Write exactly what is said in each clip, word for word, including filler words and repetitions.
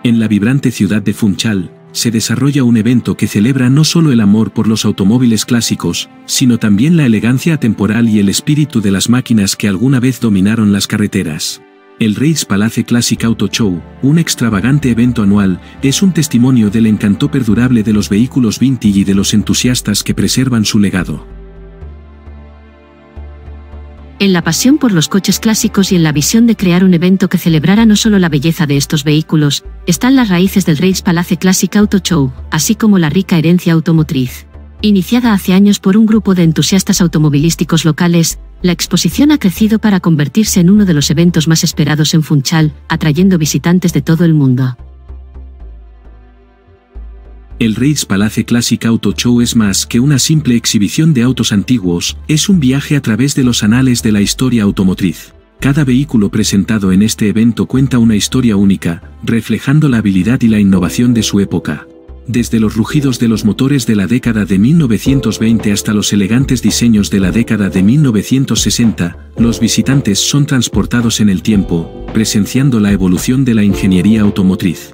En la vibrante ciudad de Funchal, se desarrolla un evento que celebra no solo el amor por los automóviles clásicos, sino también la elegancia atemporal y el espíritu de las máquinas que alguna vez dominaron las carreteras. El Reis Palace Classic Auto Show, un extravagante evento anual, es un testimonio del encanto perdurable de los vehículos vintage y de los entusiastas que preservan su legado. En la pasión por los coches clásicos y en la visión de crear un evento que celebrara no solo la belleza de estos vehículos, están las raíces del Reis Palace Classic Auto Show, así como la rica herencia automotriz. Iniciada hace años por un grupo de entusiastas automovilísticos locales, la exposición ha crecido para convertirse en uno de los eventos más esperados en Funchal, atrayendo visitantes de todo el mundo. El Reis Palace Classic Auto Show es más que una simple exhibición de autos antiguos, es un viaje a través de los anales de la historia automotriz. Cada vehículo presentado en este evento cuenta una historia única, reflejando la habilidad y la innovación de su época. Desde los rugidos de los motores de la década de mil novecientos veinte hasta los elegantes diseños de la década de mil novecientos sesenta, los visitantes son transportados en el tiempo, presenciando la evolución de la ingeniería automotriz.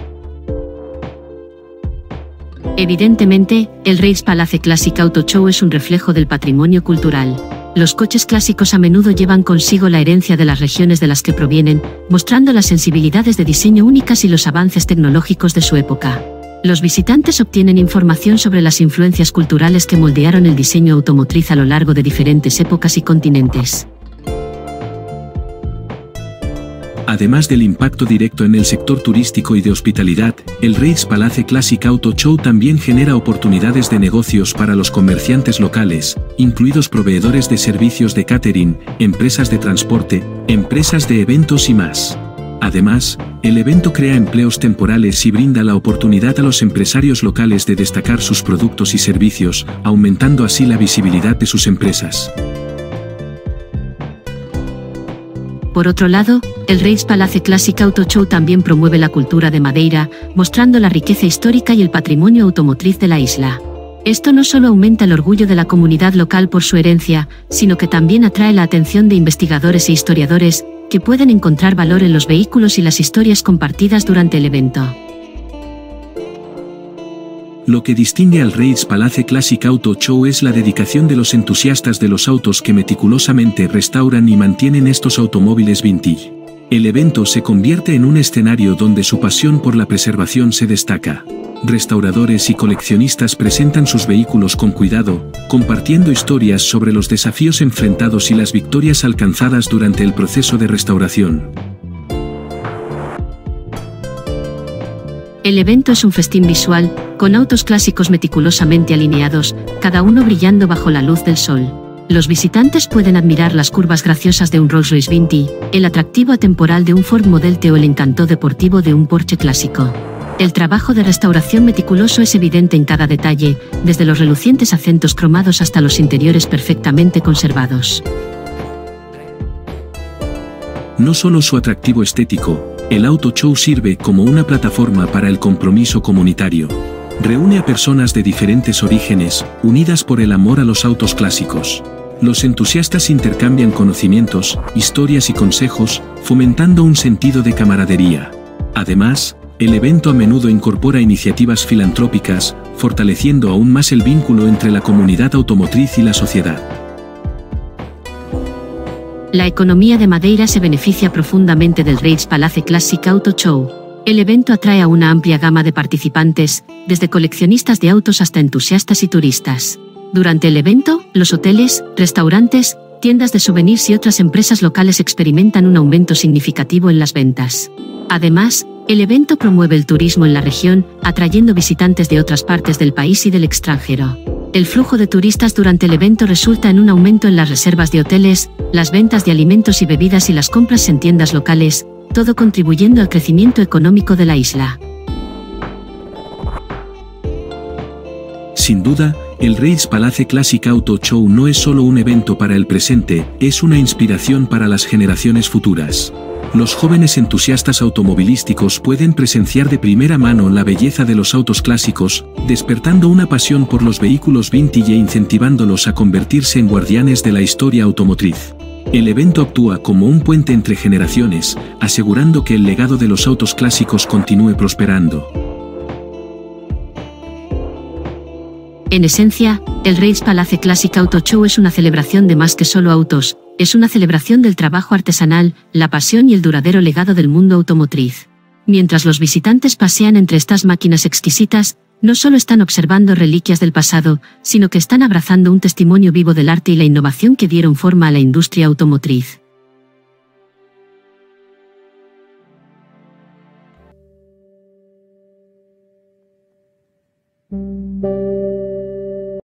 Evidentemente, el Reis Palace Classic Auto Show es un reflejo del patrimonio cultural. Los coches clásicos a menudo llevan consigo la herencia de las regiones de las que provienen, mostrando las sensibilidades de diseño únicas y los avances tecnológicos de su época. Los visitantes obtienen información sobre las influencias culturales que moldearon el diseño automotriz a lo largo de diferentes épocas y continentes. Además del impacto directo en el sector turístico y de hospitalidad, el Reis Palace Classic Auto Show también genera oportunidades de negocios para los comerciantes locales, incluidos proveedores de servicios de catering, empresas de transporte, empresas de eventos y más. Además, el evento crea empleos temporales y brinda la oportunidad a los empresarios locales de destacar sus productos y servicios, aumentando así la visibilidad de sus empresas. Por otro lado, el Reis Palace Classic Auto Show también promueve la cultura de Madeira, mostrando la riqueza histórica y el patrimonio automotriz de la isla. Esto no solo aumenta el orgullo de la comunidad local por su herencia, sino que también atrae la atención de investigadores e historiadores, que pueden encontrar valor en los vehículos y las historias compartidas durante el evento. Lo que distingue al Reis Palace Classic Auto Show es la dedicación de los entusiastas de los autos que meticulosamente restauran y mantienen estos automóviles vintage. El evento se convierte en un escenario donde su pasión por la preservación se destaca. Restauradores y coleccionistas presentan sus vehículos con cuidado, compartiendo historias sobre los desafíos enfrentados y las victorias alcanzadas durante el proceso de restauración. El evento es un festín visual, con autos clásicos meticulosamente alineados, cada uno brillando bajo la luz del sol. Los visitantes pueden admirar las curvas graciosas de un Rolls-Royce vintage, el atractivo atemporal de un Ford Model T o el encanto deportivo de un Porsche clásico. El trabajo de restauración meticuloso es evidente en cada detalle, desde los relucientes acentos cromados hasta los interiores perfectamente conservados. No solo su atractivo estético, el Auto Show sirve como una plataforma para el compromiso comunitario. Reúne a personas de diferentes orígenes, unidas por el amor a los autos clásicos. Los entusiastas intercambian conocimientos, historias y consejos, fomentando un sentido de camaradería. Además, el evento a menudo incorpora iniciativas filantrópicas, fortaleciendo aún más el vínculo entre la comunidad automotriz y la sociedad. La economía de Madeira se beneficia profundamente del Reis Palace Classic Auto Show. El evento atrae a una amplia gama de participantes, desde coleccionistas de autos hasta entusiastas y turistas. Durante el evento, los hoteles, restaurantes, tiendas de souvenirs y otras empresas locales experimentan un aumento significativo en las ventas. Además, el evento promueve el turismo en la región, atrayendo visitantes de otras partes del país y del extranjero. El flujo de turistas durante el evento resulta en un aumento en las reservas de hoteles, las ventas de alimentos y bebidas y las compras en tiendas locales, todo contribuyendo al crecimiento económico de la isla. Sin duda, el Reis Palace Classic Auto Show no es solo un evento para el presente, es una inspiración para las generaciones futuras. Los jóvenes entusiastas automovilísticos pueden presenciar de primera mano la belleza de los autos clásicos, despertando una pasión por los vehículos vintage e incentivándolos a convertirse en guardianes de la historia automotriz. El evento actúa como un puente entre generaciones, asegurando que el legado de los autos clásicos continúe prosperando. En esencia, el Rijkspalace Classic Auto Show es una celebración de más que solo autos, es una celebración del trabajo artesanal, la pasión y el duradero legado del mundo automotriz. Mientras los visitantes pasean entre estas máquinas exquisitas, no solo están observando reliquias del pasado, sino que están abrazando un testimonio vivo del arte y la innovación que dieron forma a la industria automotriz.